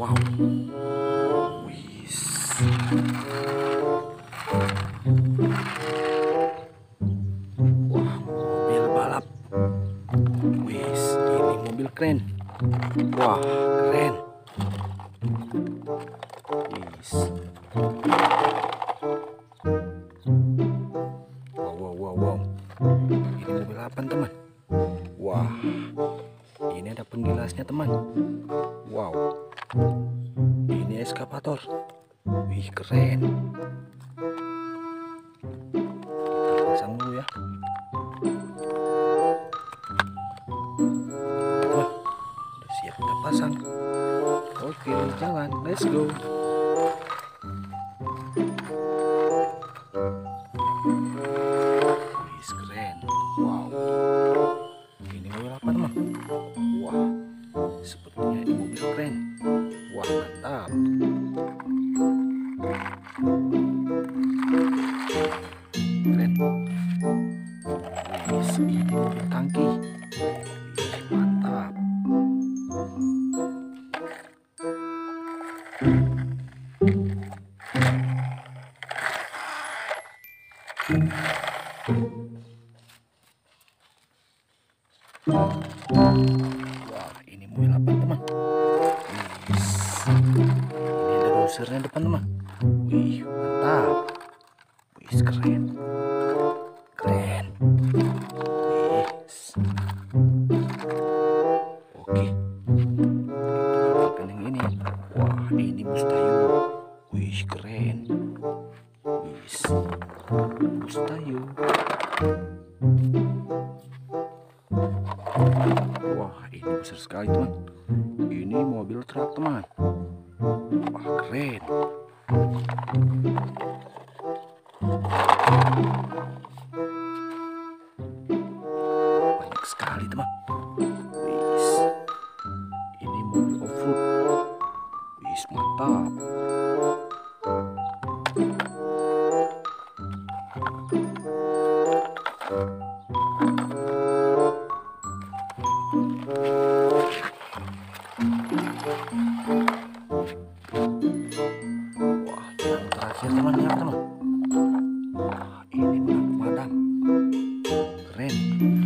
Wow. Wis. Wah, mobil balap. Wis, ini mobil keren. Wah, keren. Wis. Wow. Ini mobil apa, teman? Wah, ini ada penggilasnya, teman. Wow. Ini excavator. Wih, keren. Kita pasang dulu ya. Teman, udah siap kita pasang. Oke, jalan. Let's go. Wih, keren. Wow. Ini mobil apa, teman? Wah, sepertinya ini mobil keren. Wah, mantap. Keren. Wih, ini mobil tangki. Wih, mantap. Wah, ini mobil apa, teman? Wih, ini ada dosernya depan, teman. Wih, mantap. Wih, keren. Keren. Wih. Oke. Kita yang ini. Wah, ini mustayu. Wih, keren. Wih, mustayu. Wah, ini besar sekali, teman. Ini mobil truk, teman. Wah, keren. Banyak sekali, teman. Wis. Ini mobil off-road. Wis, mantap. Wah, yang terakhir, teman, ya, teman. Wah, ini pemadam. Keren.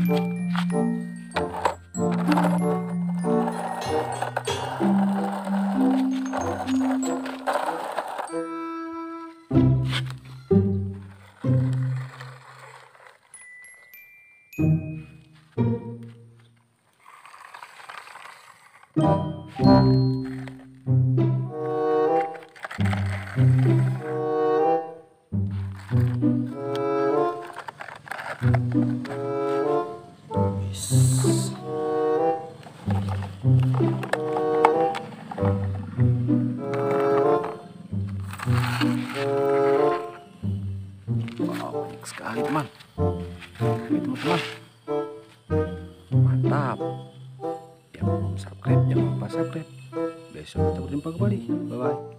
Wow, banyak sekali, teman. Itu, teman. Mantap. Yang belum subscribe, jangan lupa subscribe. Besok kita berjumpa kembali. Bye bye.